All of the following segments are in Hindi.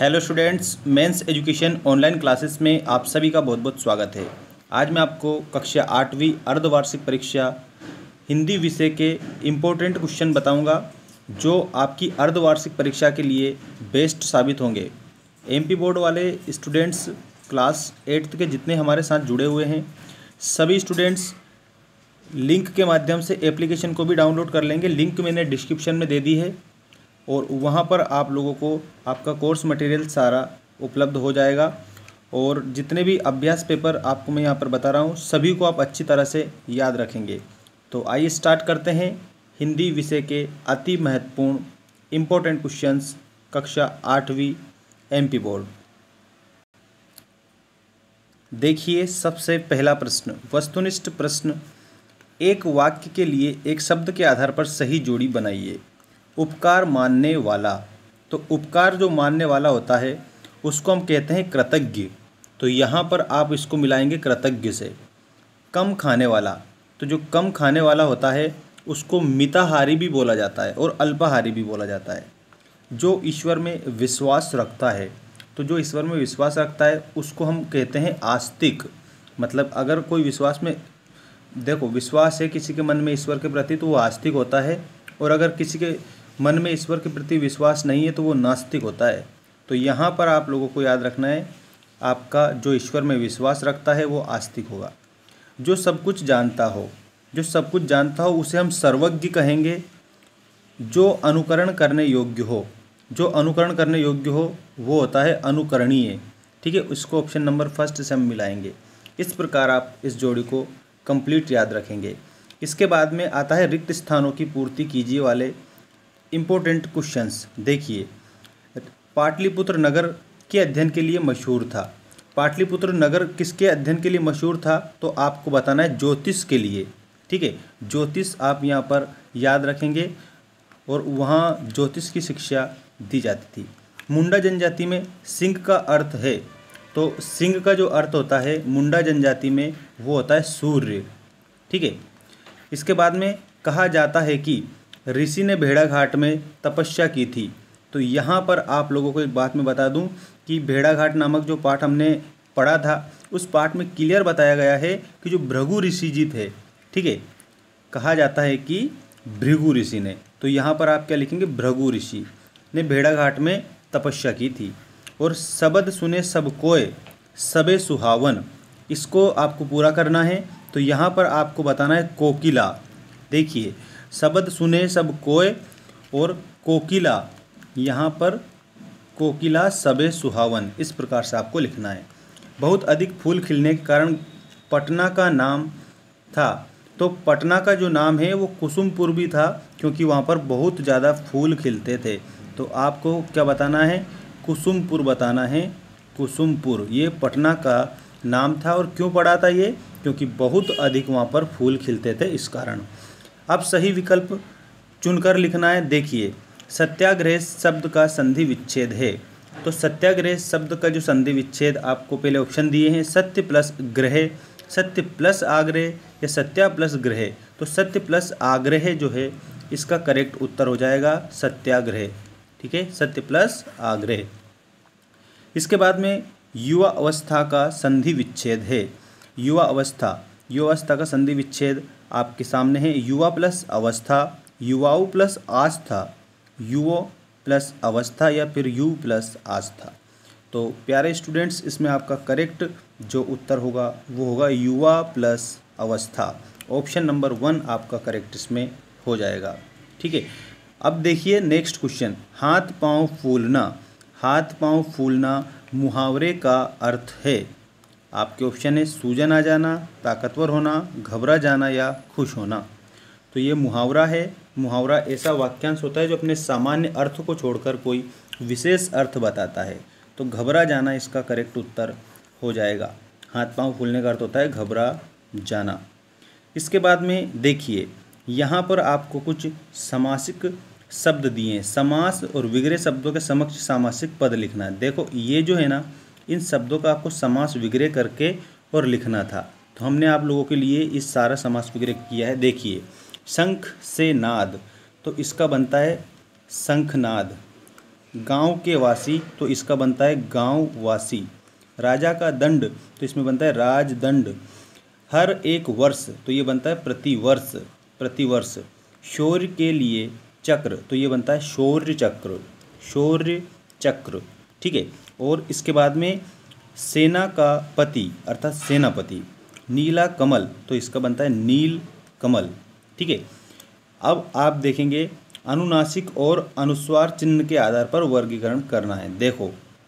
Hello students, men's education online classes में आप सभी का बहुत बहुत स्वागत है। आज मैं आपको कक्षा 8वीं अर्धवार्षिक परीक्षा हिंदी विषय के इम्पोर्टेंट क्वेश्चन बताऊंगा जो आपकी अर्धवार्षिक परीक्षा के लिए बेस्ट साबित होंगे। एमपी बोर्ड वाले स्टूडेंट्स क्लास 8th के जितने हमारे साथ जुड़े हुए हैं सभी स्टूडेंट्स लिंक के माध्यम से एप्लीकेशन को भी डाउनलोड कर लेंगे। लिंक मैंने डिस्क्रिप्शन में दे दी है और वहाँ पर आप लोगों को आपका कोर्स मटेरियल सारा उपलब्ध हो जाएगा और जितने भी अभ्यास पेपर आपको मैं यहाँ पर बता रहा हूँ सभी को आप अच्छी तरह से याद रखेंगे। तो आइए स्टार्ट करते हैं हिंदी विषय के अति महत्वपूर्ण इम्पोर्टेंट क्वेश्चंस कक्षा 8वीं एमपी बोर्ड। देखिए, सबसे पहला प्रश्न, वस्तुनिष्ठ प्रश्न। एक वाक्य के लिए एक शब्द के आधार पर सही जोड़ी बनाइए। उपकार मानने वाला, तो उपकार जो मानने वाला होता है उसको हम कहते हैं कृतज्ञ, तो यहाँ पर आप इसको मिलाएंगे कृतज्ञ से। कम खाने वाला, तो जो कम खाने वाला होता है उसको मिताहारी भी बोला जाता है और अल्पाहारी भी बोला जाता है। जो ईश्वर में विश्वास रखता है, तो जो ईश्वर में विश्वास रखता है उसको हम कहते हैं आस्तिक। मतलब अगर कोई विश्वास में, देखो विश्वास है किसी के मन में ईश्वर के प्रति तो वो आस्तिक होता है, और अगर किसी के मन में ईश्वर के प्रति विश्वास नहीं है तो वो नास्तिक होता है। तो यहाँ पर आप लोगों को याद रखना है, आपका जो ईश्वर में विश्वास रखता है वो आस्तिक होगा। जो सब कुछ जानता हो, जो सब कुछ जानता हो उसे हम सर्वज्ञ कहेंगे। जो अनुकरण करने योग्य हो, जो अनुकरण करने योग्य हो वो होता है अनुकरणीय। ठीक है, उसको ऑप्शन नंबर फर्स्ट से हम मिलाएंगे। इस प्रकार आप इस जोड़ी को कंप्लीट याद रखेंगे। इसके बाद में आता है रिक्त स्थानों की पूर्ति कीजिए वाले इम्पोर्टेंट क्वेश्चंस। देखिए, पाटलिपुत्र नगर के अध्ययन के लिए मशहूर था। पाटलिपुत्र नगर किसके अध्ययन के लिए मशहूर था, तो आपको बताना है ज्योतिष के लिए। ठीक है, ज्योतिष आप यहाँ पर याद रखेंगे और वहाँ ज्योतिष की शिक्षा दी जाती थी। मुंडा जनजाति में सिंह का अर्थ है, तो सिंह का जो अर्थ होता है मुंडा जनजाति में वो होता है सूर्य। ठीक है, इसके बाद में कहा जाता है कि ऋषि ने भेड़ाघाट में तपस्या की थी। तो यहाँ पर आप लोगों को एक बात मैं बता दूं कि भेड़ाघाट नामक जो पाठ हमने पढ़ा था उस पाठ में क्लियर बताया गया है कि जो भृगु ऋषि जी थे, ठीक है, कहा जाता है कि भृगु ऋषि ने, तो यहाँ पर आप क्या लिखेंगे, भृगु ऋषि ने भेड़ाघाट में तपस्या की थी। और शब्द सुने सब कोय सबे सुहावन, इसको आपको पूरा करना है। तो यहाँ पर आपको बताना है कोकिला। देखिए, शब्द सुने सब कोय और कोकिला, यहाँ पर कोकिला सबे सुहावन, इस प्रकार से आपको लिखना है। बहुत अधिक फूल खिलने के कारण पटना का नाम था, तो पटना का जो नाम है वो कुसुमपुर भी था क्योंकि वहाँ पर बहुत ज़्यादा फूल खिलते थे। तो आपको क्या बताना है, कुसुमपुर बताना है। कुसुमपुर ये पटना का नाम था और क्यों पड़ा था ये, क्योंकि बहुत अधिक वहाँ पर फूल खिलते थे इस कारण। अब सही विकल्प चुनकर लिखना है। देखिए, सत्याग्रह शब्द का संधि विच्छेद है, तो सत्याग्रह शब्द का जो संधि विच्छेद आपको पहले ऑप्शन दिए हैं, सत्य प्लस ग्रह, सत्य प्लस आग्रह या सत्या प्लस ग्रह। तो सत्य प्लस आग्रह जो है इसका करेक्ट उत्तर हो जाएगा सत्याग्रह। ठीक है, सत्य प्लस आग्रह। इसके बाद में युवा अवस्था का संधि विच्छेद है। युवा अवस्था का संधि विच्छेद आपके सामने है। युवा प्लस अवस्था, युवाओं प्लस आस्था, युवो प्लस अवस्था या फिर यु प्लस आस्था। तो प्यारे स्टूडेंट्स, इसमें आपका करेक्ट जो उत्तर होगा वो होगा युवा प्लस अवस्था। ऑप्शन नंबर 1 आपका करेक्ट इसमें हो जाएगा। ठीक है, अब देखिए नेक्स्ट क्वेश्चन, हाथ पाँव फूलना। हाथ पाँव फूलना मुहावरे का अर्थ है। आपके ऑप्शन है सूजन आ जाना, ताकतवर होना, घबरा जाना या खुश होना। तो ये मुहावरा है। मुहावरा ऐसा वाक्यांश होता है जो अपने सामान्य अर्थ को छोड़कर कोई विशेष अर्थ बताता है। तो घबरा जाना इसका करेक्ट उत्तर हो जाएगा। हाथ पाँव फूलने का अर्थ होता है घबरा जाना। इसके बाद में देखिए, यहाँ पर आपको कुछ समासिक शब्द दिए हैं। समास और विग्रह शब्दों के समक्ष सामासिक पद लिखना है। देखो ये जो है ना, इन शब्दों का आपको समास विग्रह करके और लिखना था, तो हमने आप लोगों के लिए इस सारा समास विग्रह किया है। देखिए, शंख से नाद, तो इसका बनता है शंखनाद। गांव के वासी, तो इसका बनता है गांव वासी। राजा का दंड, तो इसमें बनता है राजदंड। हर एक वर्ष, तो ये बनता है प्रतिवर्ष, प्रतिवर्ष। शौर्य के लिए चक्र, तो ये बनता है शौर्य चक्र, शौर्य चक्र। ठीक है। और इसके बाद में सेना का पति अर्थात सेनापति। नीला कमल, तो इसका बनता है नील कमल। ठीक है। अब आप देखेंगे अनुनासिक और अनुस्वार चिन्ह के आधार पर वर्गीकरण करना है। देखो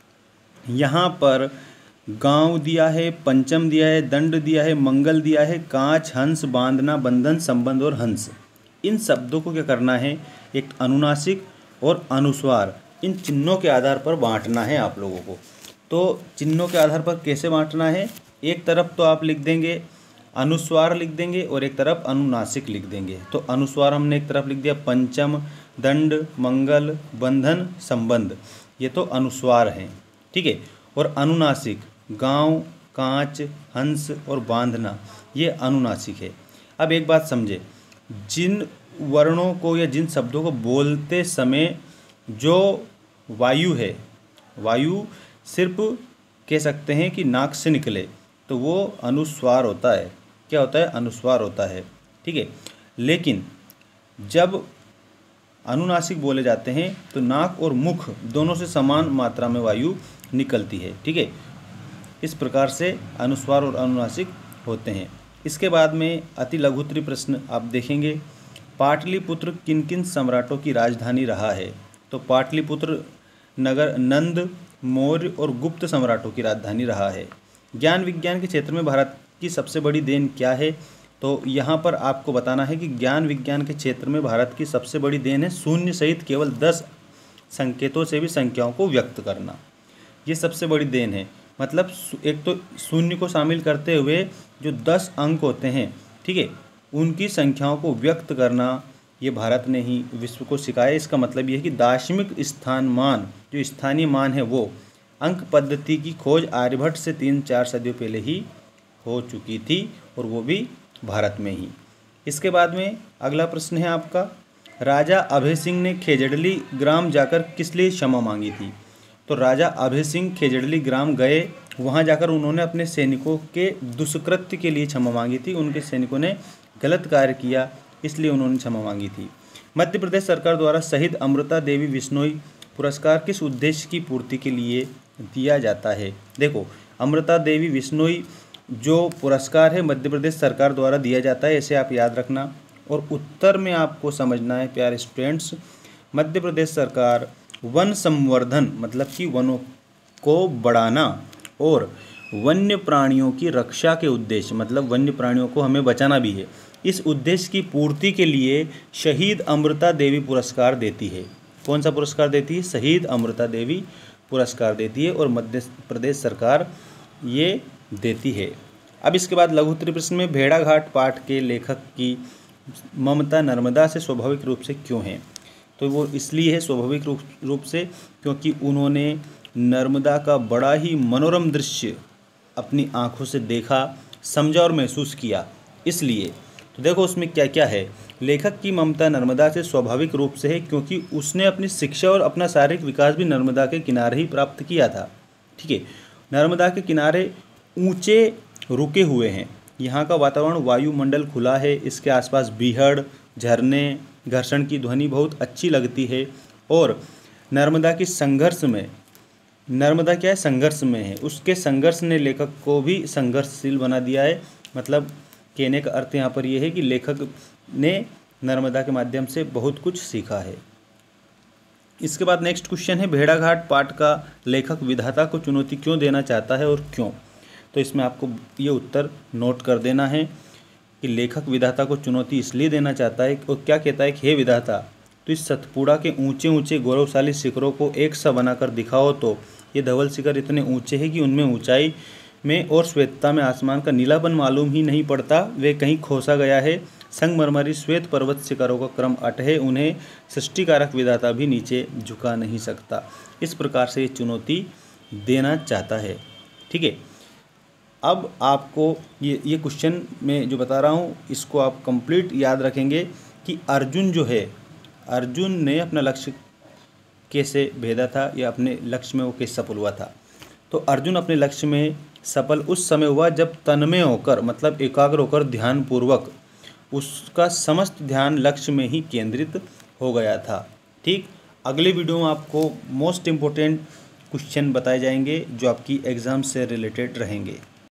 यहाँ पर गांव दिया है, पंचम दिया है, दंड दिया है, मंगल दिया है, कांच, हंस, बांधना, बंधन, संबंध और हंस। इन शब्दों को क्या करना है, एक अनुनासिक और अनुस्वार, इन चिन्हों के आधार पर बांटना है आप लोगों को। तो चिन्हों के आधार पर कैसे बांटना है, एक तरफ तो आप लिख देंगे अनुस्वार लिख देंगे और एक तरफ अनुनासिक लिख देंगे। तो अनुस्वार हमने एक तरफ लिख दिया पंचम, दंड, मंगल, बंधन, संबंध, ये तो अनुस्वार हैं। ठीक है। और अनुनासिक गांव, कांच, हंस और बांधना, ये अनुनासिक है। अब एक बात समझे, जिन वर्णों को या जिन शब्दों को बोलते समय जो वायु है, वायु सिर्फ कह सकते हैं कि नाक से निकले, तो वो अनुस्वार होता है। क्या होता है, अनुस्वार होता है। ठीक है। लेकिन जब अनुनासिक बोले जाते हैं तो नाक और मुख दोनों से समान मात्रा में वायु निकलती है। ठीक है। इस प्रकार से अनुस्वार और अनुनासिक होते हैं। इसके बाद में अति लघुत्तरी प्रश्न आप देखेंगे, पाटलिपुत्र किन किन सम्राटों की राजधानी रहा है। तो पाटलिपुत्र नगर नंद, मौर्य और गुप्त सम्राटों की राजधानी रहा है। ज्ञान विज्ञान के क्षेत्र में भारत की सबसे बड़ी देन क्या है। तो यहाँ पर आपको बताना है कि ज्ञान विज्ञान के क्षेत्र में भारत की सबसे बड़ी देन है शून्य सहित केवल 10 संकेतों से भी संख्याओं को व्यक्त करना। ये सबसे बड़ी देन है। मतलब एक तो शून्य को शामिल करते हुए जो 10 अंक होते हैं, ठीक है, उनकी संख्याओं को व्यक्त करना, ये भारत ने ही विश्व को सिखाया। इसका मतलब ये है कि दार्शनिक स्थान मान, जो स्थानीय मान है, वो अंक पद्धति की खोज आर्यभट्ट से 3-4 सदियों पहले ही हो चुकी थी, और वो भी भारत में ही। इसके बाद में अगला प्रश्न है आपका, राजा अभय सिंह ने खेजड़ली ग्राम जाकर किस लिए क्षमा मांगी थी। तो राजा अभय सिंह खेजड़ली ग्राम गए, वहाँ जाकर उन्होंने अपने सैनिकों के दुष्कृत्य के लिए क्षमा मांगी थी। उनके सैनिकों ने गलत कार्य किया, इसलिए उन्होंने क्षमा मांगी थी। मध्य प्रदेश सरकार द्वारा शहीद अमृता देवी बिश्नोई पुरस्कार किस उद्देश्य की पूर्ति के लिए दिया जाता है। देखो, अमृता देवी बिश्नोई जो पुरस्कार है मध्य प्रदेश सरकार द्वारा दिया जाता है, ऐसे आप याद रखना। और उत्तर में आपको समझना है प्यारे स्टूडेंट्स, मध्य प्रदेश सरकार वन संवर्धन मतलब कि वनों को बढ़ाना और वन्य प्राणियों की रक्षा के उद्देश्य, मतलब वन्य प्राणियों को हमें बचाना भी है, इस उद्देश्य की पूर्ति के लिए शहीद अमृता देवी पुरस्कार देती है। कौन सा पुरस्कार देती है? शहीद अमृता देवी पुरस्कार देती है और मध्य प्रदेश सरकार ये देती है। अब इसके बाद लघुत्तरी प्रश्न में भेड़ाघाट पाठ के लेखक की ममता नर्मदा से स्वाभाविक रूप से क्यों है। तो वो इसलिए है स्वाभाविक रूप से क्योंकि उन्होंने नर्मदा का बड़ा ही मनोरम दृश्य अपनी आँखों से देखा, समझा और महसूस किया, इसलिए। तो देखो उसमें क्या क्या है। लेखक की ममता नर्मदा से स्वाभाविक रूप से है क्योंकि उसने अपनी शिक्षा और अपना शारीरिक विकास भी नर्मदा के किनारे ही प्राप्त किया था। ठीक है। नर्मदा के किनारे ऊंचे रुके हुए हैं, यहाँ का वातावरण वायुमंडल खुला है, इसके आसपास बीहड़, झरने, घर्षण की ध्वनि बहुत अच्छी लगती है। और नर्मदा की संघर्ष में, नर्मदा क्या है, संघर्ष में है, उसके संघर्ष ने लेखक को भी संघर्षशील बना दिया है। मतलब कहने का अर्थ यहाँ पर यह है कि लेखक ने नर्मदा के माध्यम से बहुत कुछ सीखा है। इसके बाद नेक्स्ट क्वेश्चन है, भेड़ाघाट पाठ का लेखक विधाता को चुनौती क्यों देना चाहता है और क्यों। तो इसमें आपको ये उत्तर नोट कर देना है कि लेखक विधाता को चुनौती इसलिए देना चाहता है और क्या कहता है कि हे विधाता, तो इस सतपुड़ा के ऊंचे ऊंचे गौरवशाली शिखरों को एक सा बनाकर दिखाओ। तो ये धवल शिखर इतने ऊंचे हैं कि उनमें ऊंचाई में और श्वेतता में आसमान का नीलापन मालूम ही नहीं पड़ता, वे कहीं खोसा गया है। संगमरमरी श्वेत पर्वत शिखरों का क्रम अट है, उन्हें सृष्टिकारक विधाता भी नीचे झुका नहीं सकता। इस प्रकार से ये चुनौती देना चाहता है। ठीक है। अब आपको ये क्वेश्चन में जो बता रहा हूँ इसको आप कंप्लीट याद रखेंगे कि अर्जुन जो है, अर्जुन ने अपना लक्ष्य कैसे भेदा था या अपने लक्ष्य में वो कैसे सफल हुआ था। तो अर्जुन अपने लक्ष्य में सफल उस समय हुआ जब तन्मय होकर, मतलब एकाग्र होकर ध्यानपूर्वक उसका समस्त ध्यान लक्ष्य में ही केंद्रित हो गया था। ठीक, अगले वीडियो में आपको मोस्ट इम्पोर्टेंट क्वेश्चन बताए जाएंगे जो आपकी एग्ज़ाम से रिलेटेड रहेंगे।